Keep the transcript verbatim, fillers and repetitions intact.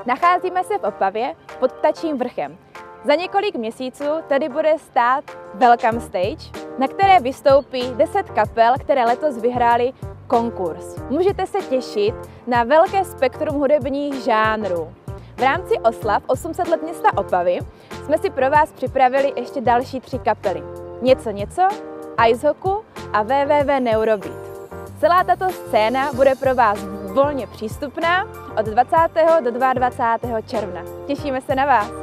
Nacházíme se v Opavě pod Ptačím vrchem. Za několik měsíců tady bude stát Welcome Stage, na které vystoupí deset kapel, které letos vyhrály konkurs. Můžete se těšit na velké spektrum hudebních žánrů. V rámci oslav osm set let města Opavy jsme si pro vás připravili ještě další tři kapely. Něco něco, Icehoku a W W W Neurobeat. Celá tato scéna bude pro vás volně přístupná od dvacátého do dvacátého druhého června. Těšíme se na vás!